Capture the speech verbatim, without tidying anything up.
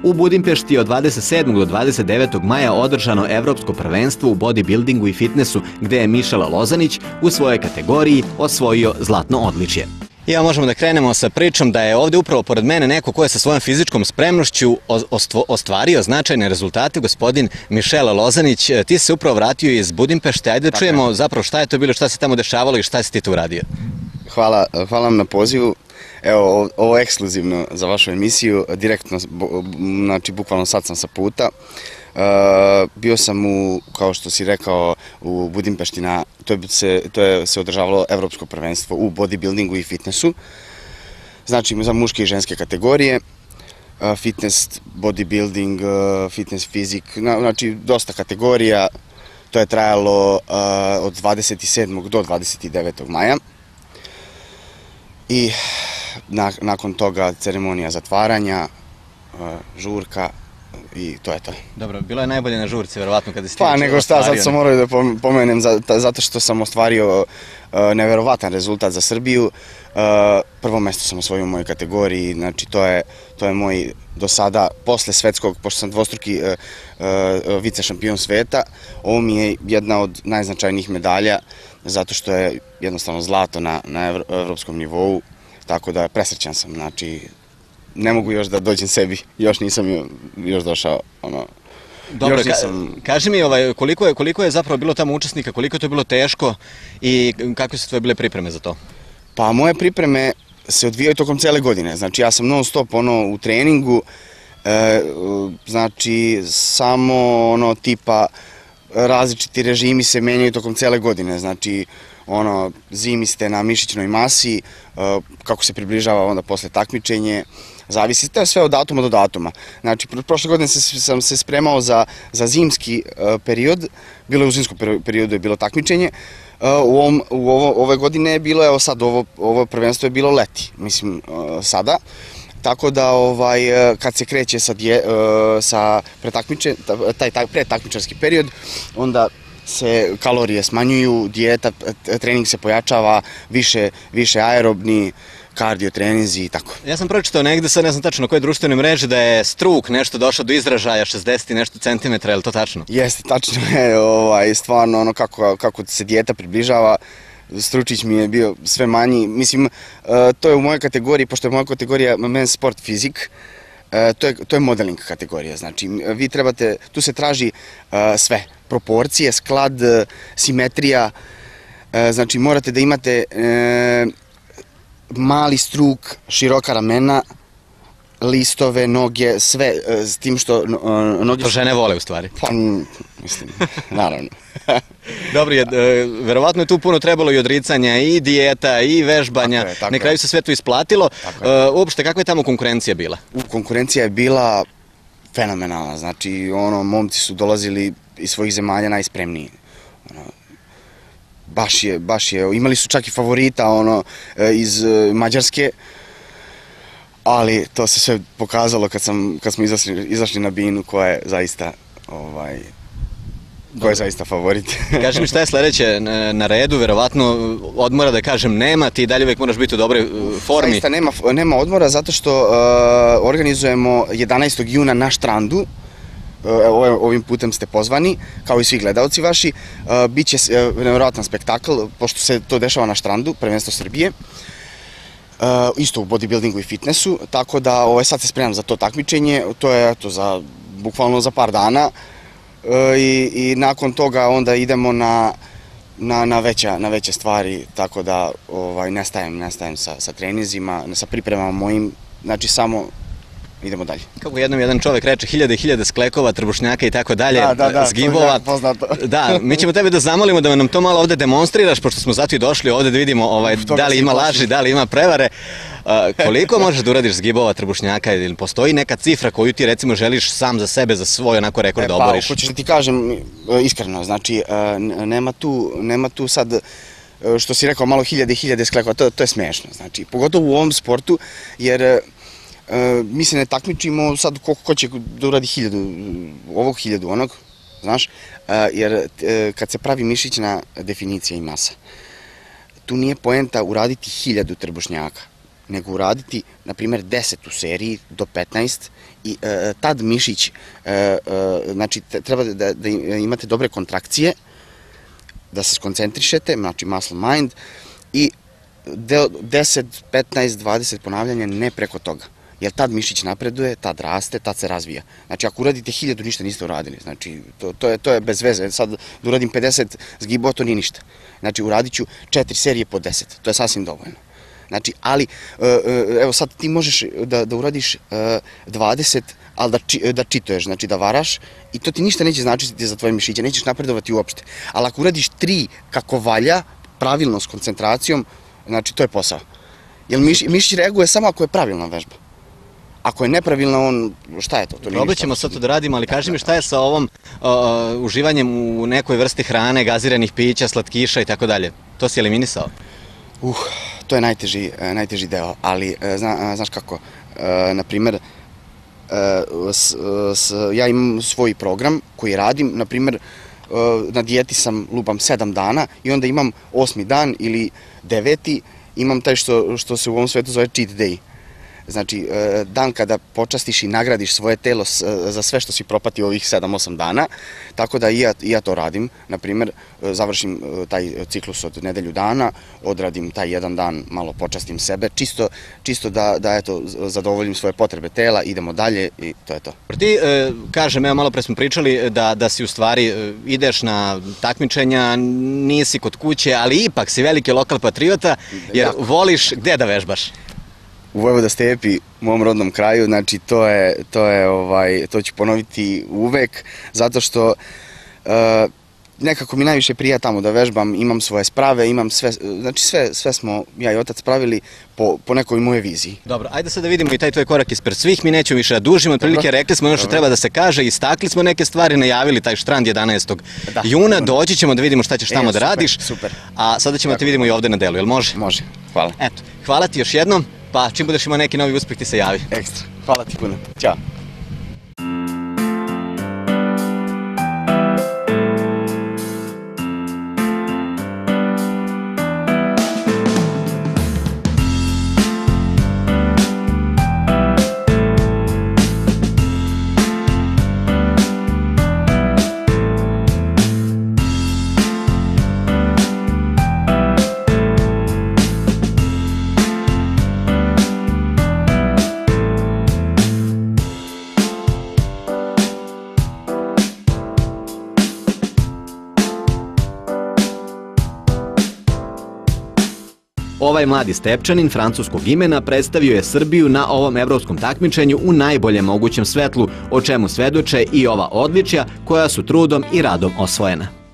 U Budimpešti je od dvadeset sedmog do dvadeset devetog maja održano evropsko prvenstvo u bodybuildingu i fitnessu gde je Mišela Lozanić u svojoj kategoriji osvojio zlatno odličje. I ja možemo da krenemo sa pričom da je ovdje upravo pored mene neko ko je sa svojom fizičkom spremnošću ostvario značajne rezultate, gospodin Mišela Lozanić. Ti si se upravo vratio iz Budimpešte, ajde da čujemo zapravo šta je to bilo, šta se tamo dešavalo i šta si ti tu uradio. Hvala, hvala vam na pozivu. Evo, ovo je ekskluzivno za vašu emisiju, direktno, znači bukvalno sad sam sa puta. Bio sam u, kao što si rekao, u Budimpešti, to je se, to je se održavalo evropsko prvenstvo u bodybuildingu i fitnessu, znači za muške i ženske kategorije, fitness, bodybuilding, fitness, fizik, znači dosta kategorija. To je trajalo od dvadeset sedmog do dvadeset devetog maja i nakon toga ceremonija zatvaranja, žurka, i to je to. Dobro, bilo je najbolje na žurci, verovatno, kada si ti pa nego šta, sad sam morao da pomenem, zato što sam ostvario neverovatan rezultat za Srbiju. Prvo mesto sam osvojio u mojoj kategoriji, znači to je, to je moj do sada, posle svetskog, pošto sam dvostruki vice šampion sveta, ovo mi je jedna od najznačajnijih medalja, zato što je jednostavno zlato na, na evropskom nivou, tako da presrećan sam, znači ne mogu još da dođem sebi, još nisam još došao, ono... Dobro, kaži mi koliko je zapravo bilo tamo učesnika, koliko je to bilo teško i kakve su tvoje bile pripreme za to? Pa moje pripreme se odvijaju tokom cele godine, znači ja sam non stop ono u treningu, znači samo ono tipa različiti režimi se menjaju tokom cele godine, znači ono zimi ste na mišićnoj masi, kako se približava onda posle takmičenje, zavisi, to je sve od datuma do datuma. Znači, prošle godine sam se spremao za zimski period, bilo je u zimskom periodu je bilo takmičenje, u ove godine je bilo, evo sad, ovo prvenstvo je bilo leti, mislim, sada, tako da kad se kreće sa taj pretakmičarski period, onda se kalorije smanjuju, dijeta, trening se pojačava, više aerobni, kardio treninzi i tako. Ja sam pročitao negde, sad ne znam tačno na kojoj društvenoj mreži, da je struk nešto došao do izražaja šezdeset i nešto centimetra, je li to tačno? Jeste, tačno je, stvarno ono kako se dijeta približava, stručić mi je bio sve manji, mislim, to je u mojoj kategoriji, pošto je moja kategorija men's sport fizik, to je modeling kategorija, znači vi trebate, tu se traži sve, proporcije, sklad, simetrija, znači morate da imate mali struk, široka ramena, listove, noge, sve, s tim što... To žene vole u stvari. Pa, mislim, naravno. Dobro, verovatno je tu puno trebalo i odricanja, i dijeta, i vežbanja, na kraju se sve to isplatilo. Uopšte, kakva je tamo konkurencija bila? Konkurencija je bila fenomenalna, znači, ono, momci su dolazili iz svojih zemalja najspremniji. Baš je, baš je, imali su čak i favorita, ono, iz Mađarske, ali to se sve pokazalo kad smo izašli na binu koja je zaista, ovaj, koja je zaista favorit. Kaži mi šta je sledeće na redu, verovatno odmora da kažem nema, ti dalje uvek moraš biti u dobroj formi. Zaista nema odmora zato što organizujemo jedanaestog juna na Štrandu, ovim putem ste pozvani, kao i svi gledalci vaši, biće nevjerojatan spektakl, pošto se to dešava na Štrandu, prvenstvo Srbije, isto u bodybuildingu i fitnessu, tako da sad se spremam za to takmičenje, to je bukvalno za par dana i nakon toga onda idemo na veće stvari, tako da ne stajem, ne stajem sa treninzima, sa pripremama mojim, znači samo idemo dalje. Kako jednom jedan čovek reče, hiljade i hiljade sklekova, trbušnjaka i tako dalje, zgibova. Da, da, poznato. Da, mi ćemo tebe da zamolimo da nam to malo ovde demonstriraš, pošto smo zato i došli ovde da vidimo da li ima laži, da li ima prevare. Koliko možeš da uradiš zgibova, trbušnjaka, ili postoji neka cifra koju ti recimo želiš sam za sebe, za svoj onako rekord da oboriš? Pa, hoćeš da ti kažem iskreno, znači nema tu sad, što si rekao, malo hiljade i hiljade sklekova, to je smešno, znači, pogotovo u ovom sportu, jer mi se ne takmičimo sad ko će da uradi hiljadu, ovog hiljadu, onog, znaš, jer kad se pravi mišićna definicija i masa, tu nije poenta uraditi hiljadu trbušnjaka, nego uraditi, na primjer, deset u seriji do petnaest i e, tad mišić, e, e, znači treba da, da imate dobre kontrakcije, da se skoncentrišete, znači muscle mind, i deset, petnaest, dvadeset ponavljanja, ne preko toga. Jer tad mišić napreduje, tad raste, tad se razvija. Znači, ako uradite hiljadu, ništa niste uradili. Znači, to, to, je, to je bez veze. Sad da uradim pedeset zgibova, to nije ništa. Znači, uradit ću četiri serije po deset. To je sasvim dovoljno. Znači, ali, evo sad ti možeš da, da uradiš dvadeset, ali da, či, da čituješ, znači da varaš, i to ti ništa neće značiti za tvoje mišiće, nećeš napredovati uopšte. Ali ako uradiš tri kako valja, pravilno s koncentracijom, znači to je posao. Jer miš, mišić reaguje samo ako je pravilna vežba. Ako je nepravilna, on, šta je to? to Probat ćemo sad to da radimo, ali kaži mi šta je sa ovom uh, uživanjem u nekoj vrsti hrane, gaziranih pića, slatkiša i tako dalje. To si eliminisao? Uh, to je najteži, najteži deo, ali zna, znaš kako, na primjer, s, s, ja imam svoj program koji radim, na primjer, na dijeti sam lupam sedam dana i onda imam osmi dan ili deveti, imam taj što, što se u ovom svetu zove cheat day. Znači, dan kada počastiš i nagradiš svoje telo za sve što si propatio ovih sedam osam dana, tako da i ja, i ja to radim. Naprimjer, završim taj ciklus od nedelju dana, odradim taj jedan dan, malo počastim sebe, čisto, čisto da, da eto, zadovoljim svoje potrebe tela, idemo dalje i to je to. Ti, kažem, evo malo pre smo pričali da, da si u stvari ideš na takmičenja, nisi kod kuće, ali ipak si veliki lokal patriota, jer jako voliš gde da vežbaš? U Vojvoda Stepi, u mom rodnom kraju, znači to je, to je, ovaj, to ću ponoviti uvek, zato što uh, nekako mi najviše prija tamo da vežbam, imam svoje sprave, imam sve, znači sve, sve smo ja i otac pravili po, po nekoj moje viziji. Dobro, ajde sad da vidimo i taj tvoj korak ispred svih, mi nećemo više da dužimo, otprilike rekli smo ono što treba da se kaže, istakli smo neke stvari, najavili taj štrand jedanaestog juna, doći ćemo da vidimo šta ćeš tamo da radiš, super. A sada ćemo da te vidimo i ovde na delu, jel može? Može, hvala. Eto, hvala ti još jednom. Pa čim budeš imao neki novi uspeh ti se javi. Ekstra. Hvala ti puno. Ćao. Ovaj mladi Stepčanin francuskog imena predstavio je Srbiju na ovom evropskom takmičenju u najboljem mogućem svetlu, o čemu svedoče i ova odličja koja su trudom i radom osvojena.